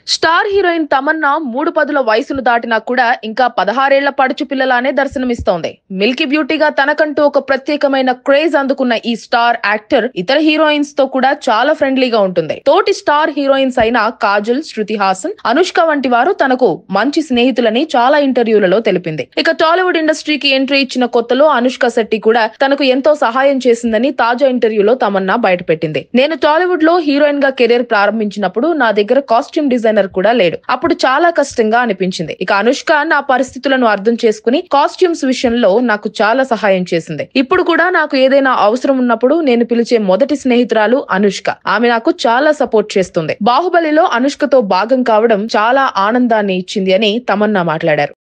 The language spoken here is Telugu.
స్టార్ హీరోయిన్ తమన్నా 3 పదుల వయసును దాటినా కూడా ఇంకా 16 ఏళ్ల పడుచు పిల్లలానే దర్శనమిస్తోంది. మిల్కీ బ్యూటీగా తనకంటూ ఒక ప్రత్యేకమైన క్రేజ్ అందుకున్న ఈ స్టార్ యాక్టర్ ఇతర హీరోయిన్స్ తో కూడా చాలా ఫ్రెండ్లీగా ఉంటుంది. తోటి స్టార్ హీరోయిన్స్ అయిన కాజల్, శృతి హాసన్, అనుష్క వంటి వారు తనకు మంచి స్నేహితులని చాలా ఇంటర్వ్యూలలో తెలిపింది. ఇక టాలీవుడ్ ఇండస్ట్రీకి ఎంట్రీ ఇచ్చిన కొత్తలో అనుష్క శెట్టి కూడా తనకు ఎంతో సహాయం చేసిందని తాజా ఇంటర్వ్యూలో తమన్నా బయటపెట్టింది. నేను టాలీవుడ్ లో హీరోయిన్ గా కెరీర్ ప్రారంభించినప్పుడు నా దగ్గర కాస్ట్యూమ్ డిజైనర్ కూడా లేడు. అప్పుడు చాలా కష్టంగా అనిపించింది. ఇక అనుష్క నా పరిస్థితులను అర్థం చేసుకుని కాస్ట్యూమ్స్ విషయంలో నాకు చాలా సహాయం చేసింది. ఇప్పుడు కూడా నాకు ఏదైనా అవసరం ఉన్నప్పుడు నేను పిలిచే మొదటి స్నేహితురాలు అనుష్క. ఆమె నాకు చాలా సపోర్ట్ చేస్తుంది. బాహుబలిలో అనుష్కతో భాగం కావడం చాలా ఆనందాన్ని ఇచ్చింది అని తమన్నా మాట్లాడారు.